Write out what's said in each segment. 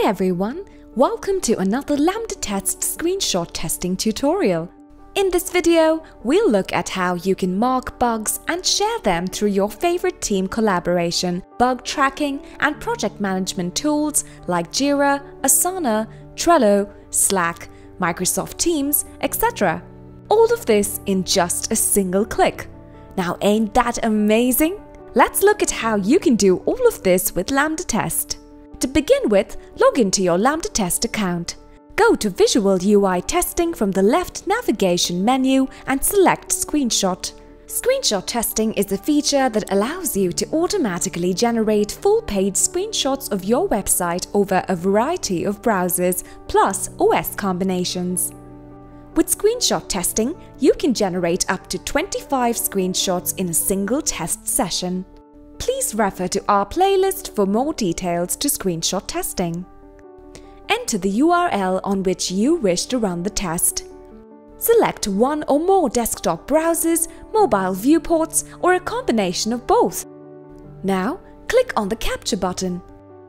everyone, welcome to another LambdaTest screenshot testing tutorial. In this video, we'll look at how you can mark bugs and share them through your favorite team collaboration, bug tracking and project management tools like Jira, Asana, Trello, Slack, Microsoft Teams, etc. All of this in just a single click. Now ain't that amazing? Let's look at how you can do all of this with LambdaTest. To begin with, log into your LambdaTest account. Go to Visual UI Testing from the left navigation menu and select Screenshot. Screenshot testing is a feature that allows you to automatically generate full-page screenshots of your website over a variety of browsers plus OS combinations. With screenshot testing, you can generate up to 25 screenshots in a single test session. Please refer to our playlist for more details to screenshot testing. Enter the URL on which you wish to run the test. Select one or more desktop browsers, mobile viewports, or a combination of both. Now, click on the Capture button.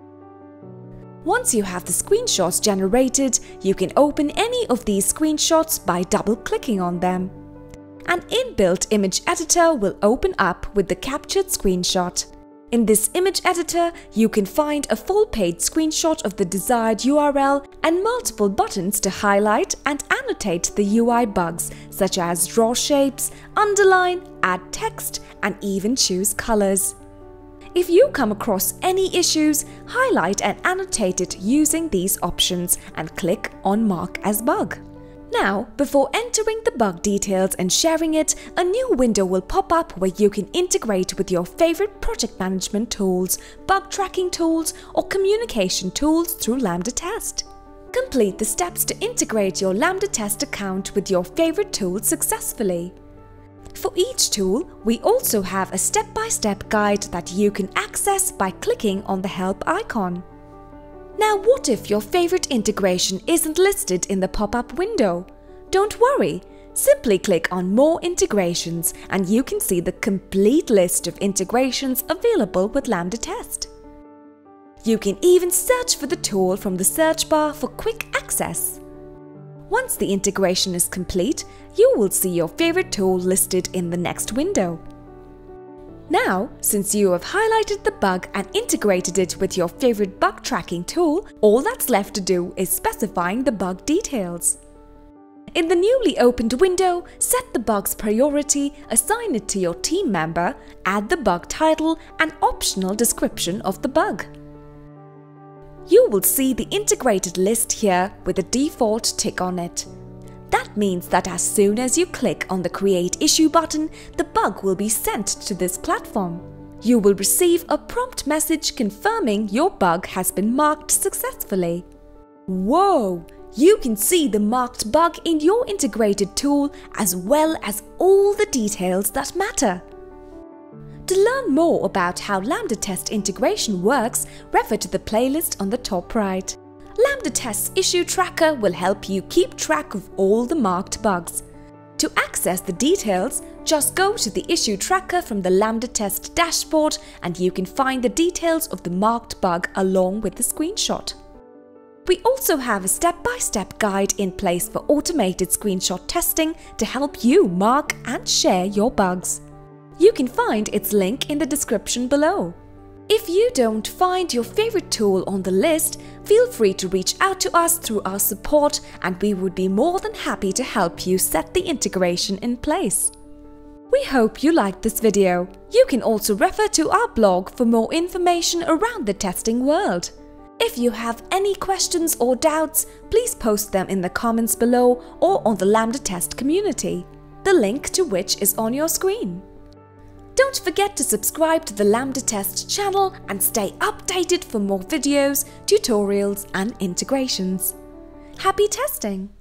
Once you have the screenshots generated, you can open any of these screenshots by double-clicking on them. An inbuilt image editor will open up with the captured screenshot. In this image editor, you can find a full-page screenshot of the desired URL and multiple buttons to highlight and annotate the UI bugs, such as draw shapes, underline, add text, and even choose colors. If you come across any issues, highlight and annotate it using these options and click on Mark as Bug. Now, before entering the bug details and sharing it, a new window will pop up where you can integrate with your favorite project management tools, bug tracking tools, or communication tools through LambdaTest. Complete the steps to integrate your LambdaTest account with your favorite tools successfully. For each tool, we also have a step-by-step guide that you can access by clicking on the Help icon. Now, what if your favorite integration isn't listed in the pop-up window? Don't worry, simply click on More Integrations and you can see the complete list of integrations available with LambdaTest. You can even search for the tool from the search bar for quick access. Once the integration is complete, you will see your favorite tool listed in the next window. Now, since you have highlighted the bug and integrated it with your favorite bug tracking tool, all that's left to do is specifying the bug details. In the newly opened window, set the bug's priority, assign it to your team member, add the bug title and optional description of the bug. You will see the integrated list here with a default tick on it. That means that as soon as you click on the Create Issue button, the bug will be sent to this platform. You will receive a prompt message confirming your bug has been marked successfully. Whoa! You can see the marked bug in your integrated tool as well as all the details that matter. To learn more about how LambdaTest integration works, refer to the playlist on the top right. LambdaTest's issue tracker will help you keep track of all the marked bugs. To access the details, just go to the issue tracker from the LambdaTest dashboard and you can find the details of the marked bug along with the screenshot. We also have a step-by-step guide in place for automated screenshot testing to help you mark and share your bugs. You can find its link in the description below. If you don't find your favorite tool on the list, feel free to reach out to us through our support and we would be more than happy to help you set the integration in place. We hope you liked this video. You can also refer to our blog for more information around the testing world. If you have any questions or doubts, please post them in the comments below or on the LambdaTest community, the link to which is on your screen. Don't forget to subscribe to the LambdaTest channel and stay updated for more videos, tutorials and integrations. Happy testing!